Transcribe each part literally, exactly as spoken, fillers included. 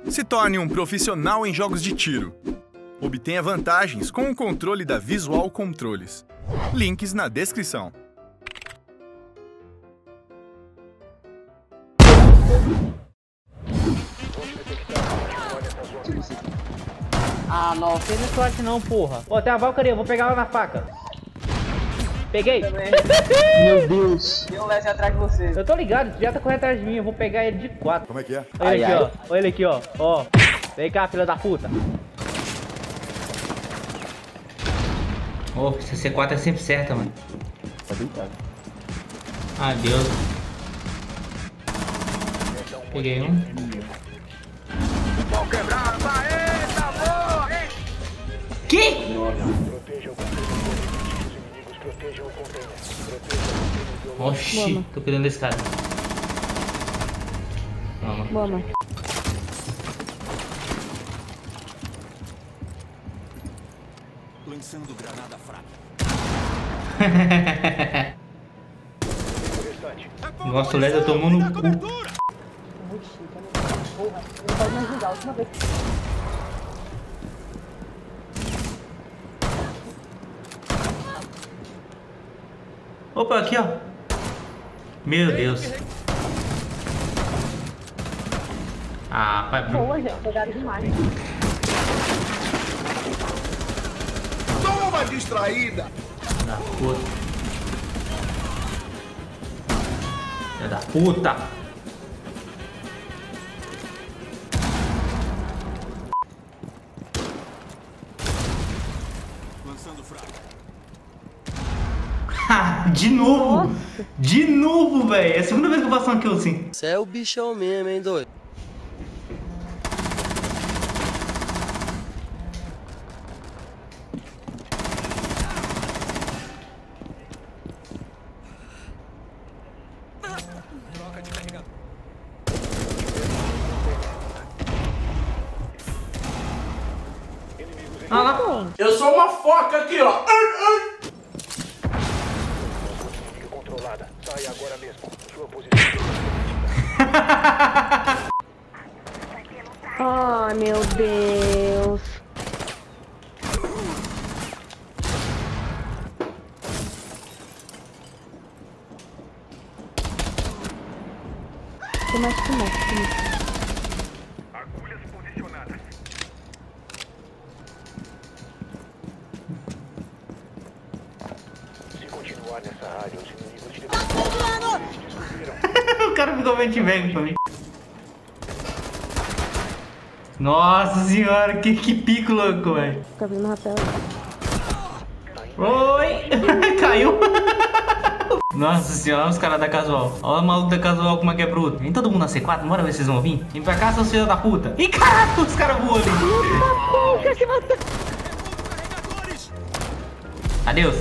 Se torne um profissional em jogos de tiro. Obtenha vantagens com o controle da Visual Controles. Links na descrição. Ah, não, fez no SWAT não, porra. Ó, tem uma Valkyrie, eu vou pegar ela na faca. Peguei. Meu Deus. Tem um Leslie atrás de você. Eu tô ligado, já tá correndo atrás de mim, eu vou pegar ele de quatro. Como é que é? Olha ele Ai, aqui, ai. ó. Olha ele aqui, ó. Ó. Vem cá, filha da puta. Ô, oh, essa C quatro é sempre certa, mano. Tá deitado. Adeus. Peguei um. Que? Oxi, tô cuidando desse cara. Toma. Boa, mano. Lançando granada fraca. Nossa, o Leder tomou no cu. Muito chique, né? Porra, não pode me ajudar a última vez. Opa, aqui, ó. Meu Deus. Ah, pai. Boa, gente. Pegaram demais. Toma, distraída! Da puta. Filha da puta. Lançando fraca. De novo. Nossa. De novo, velho. É a segunda vez que eu faço uma kill assim. Você é o bichão mesmo, hein, doido? Ah lá. Eu sou uma foca aqui, ó. Controlada. Sai agora mesmo. Sua posição. Ai, meu Deus. Tem mais que mais. Agulhas posicionadas. Se continuar nessa área, os inimigos te destruirão. O cara ficou bem velho pra mim. Nossa senhora, que, que pico louco, velho. Fica vindo rapel. Oi! Caiu! Nossa senhora, olha os caras da casual. Olha o maluco da casual como é que é bruto. Vem todo mundo na C quatro, bora ver se vocês vão vir. Vem pra cá, seus filhos da puta. Ih, caraca, os caras voam ali. Porra, se matou. Adeus.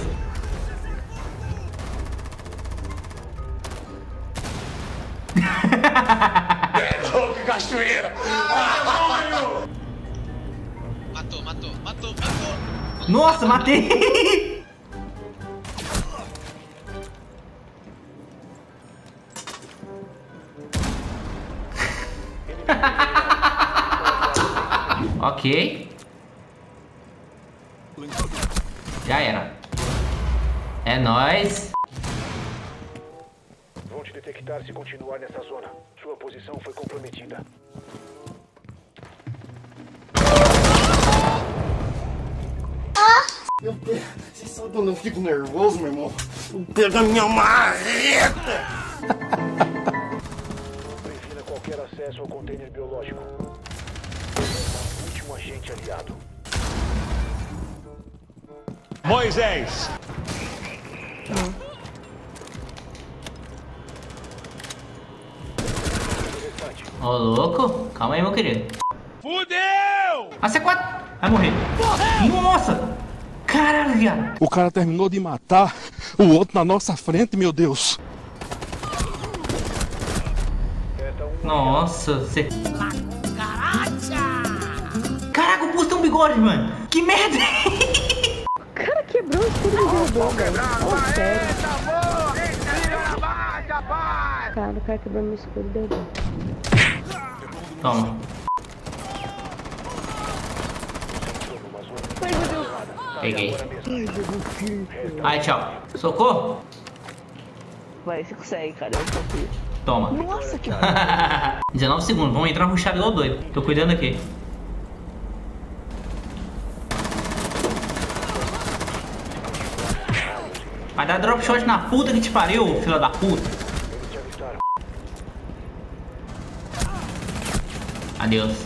Cachoeira. Matou, matou, matou, matou. Nossa, matei. Ok. Já era. É nóis. Vão te detectar se continuar nessa zona. Sua posição foi comprometida. Meu Deus, vocês sabem quando eu fico nervoso, meu irmão? Pega minha marreta! Previna qualquer acesso ao container biológico. Último agente aliado. Moisés! Ô, louco. Calma aí, meu querido. Fudeu! A C quatro vai morrer. Nossa! Caralho, viado. O cara terminou de matar o outro na nossa frente, meu Deus. Nossa, você... Caraca, o Pulso tem um bigode, mano. Que merda. O cara quebrou o escudo do derrubou, velho. Oh, sério. Cara, o cara quebrou meu escudo e derrubou. Toma. Peguei. Ai, tchau. Socorro? Vai, você consegue, cara. Eu confio. Toma. Nossa, que dezenove segundos. Vamos entrar rushado igual doido. Tô cuidando aqui. Vai dar drop shot na puta que te pariu, filha da puta. Adeus.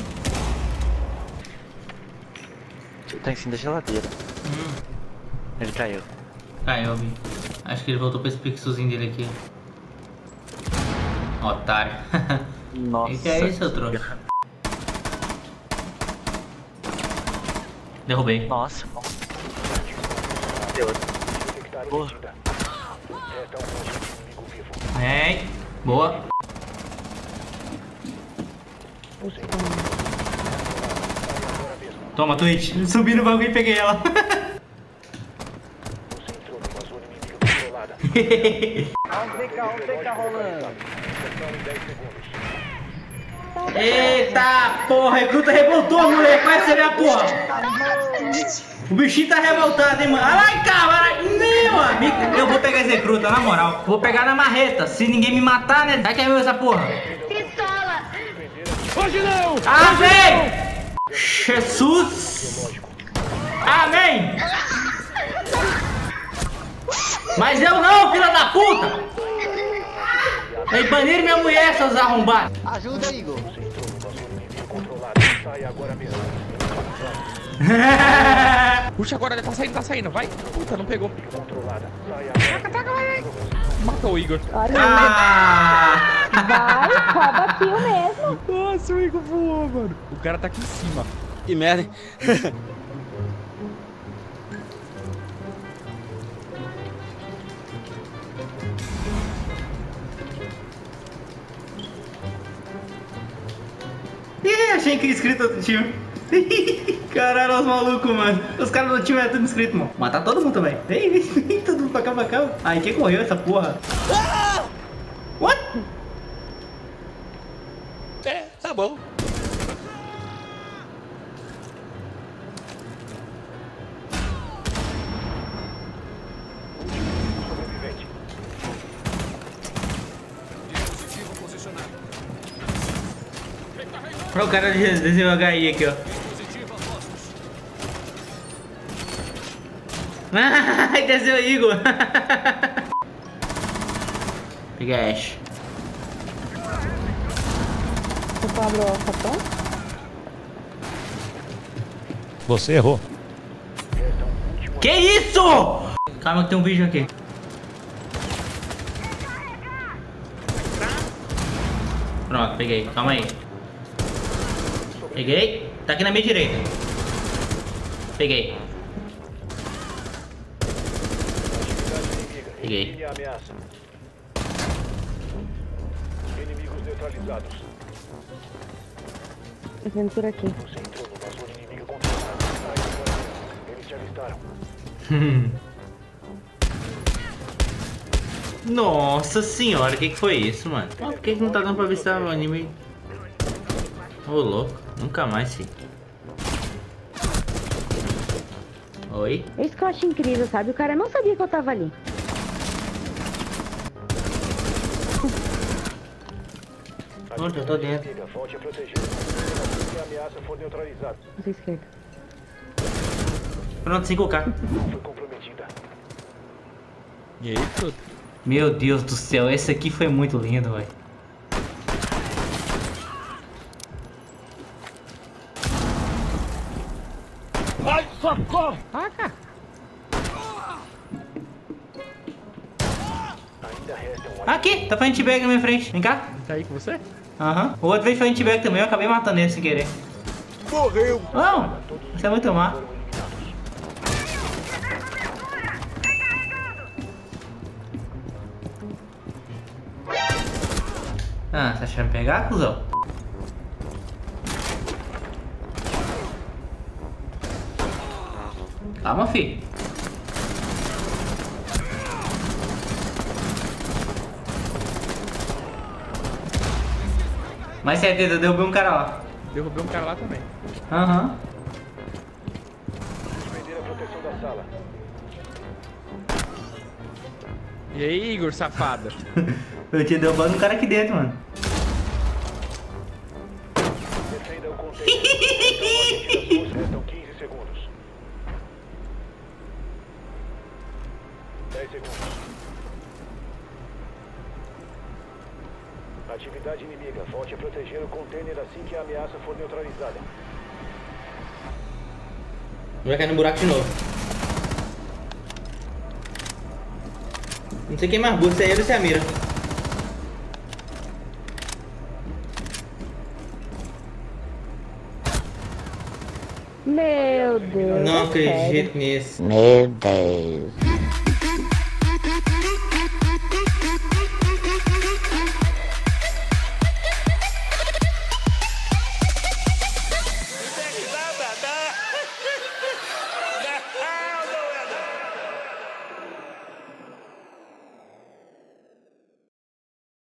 Tá em cima da geladeira. Hum. Ele caiu. Caiu, vi. Acho que ele voltou pra esse pixelzinho dele aqui. Otário. Nossa. O que é isso, seu trouxa? Derrubei. Nossa. Deu. Boa. É. Boa. Toma, Twitch. Subi no bagulho e peguei ela. Eita porra, recruta revoltou, moleque. Vai ser minha porra. O bichinho tá revoltado, hein, mano. Ai, cara, meu amigo. Eu vou pegar esse recruta, na moral. Vou pegar na marreta. Se ninguém me matar, né? Vai que é meu essa porra. Pistola! Hoje não! Amém! Jesus! Amém! Mas eu não, filha da puta! Eles baniram minha mulher, seus arrombados! Ajuda, Igor! Puxa agora, tá saindo, tá saindo, vai! Puta, não pegou! Taca, taca, vai! Matou o Igor! Ah! Vai, rouba aqui o mesmo! Nossa, o Igor voou, mano! O cara tá aqui em cima! Que merda, hein? Ih, achei que inscrito outro time. Caralho, os malucos, mano. Os caras do time é tudo inscrito, mano. Matar todo mundo também. Vem, vem, vem, todo mundo pra cá, pra cá. Ai, quem correu essa porra? Ah! What? É, tá bom. Olha o cara desenhou H I aqui, ó. Ai, desenhou Igor. Peguei Ash. Você abre o capão? Você errou. Que isso? Calma que tem um vídeo aqui. Pronto, peguei. Calma aí. Peguei. Tá aqui na minha direita. Peguei. Peguei. Inimigos neutralizados. Tô vendo por aqui. Você entrou numa zona inimiga controlada. Eles te avistaram. Nossa senhora, o que, que foi isso, mano? Oh, por que, que não tá dando pra avistar o anime? Ô, oh, louco, nunca mais, filho. Oi? Isso que eu acho incrível, sabe? O cara não sabia que eu tava ali. Onde eu tô dentro? Volte a proteger. Se a ameaça for neutralizada. Na esquerda. Pronto, cinco K. Foi comprometida. E aí, tudo? Meu Deus do céu, esse aqui foi muito lindo, velho. Ai, socorro! Taca! Aqui, tá fazendo t-bag na minha frente. Vem cá. Tá aí com você? Aham. Uhum. O outro veio fazendo t-bag também, eu acabei matando ele sem querer. Morreu! Não, você é muito má. Ah, você acha me pegar, cuzão? Calma, filho. Mais certeza, eu derrubei um cara lá. Derrubei um cara lá também. Aham. Perder a proteção da sua sala. E aí, Igor, safada? Eu tinha derrubado um cara aqui dentro, mano. Defenda o container. Restam quinze segundos. dez segundos. Atividade inimiga. Volte a proteger o container assim que a ameaça for neutralizada. Vai cair no buraco de novo. Não sei quem mais burro, se é ele ou se é a mira. Meu Deus. Não é sério. acredito nisso. Meu Deus.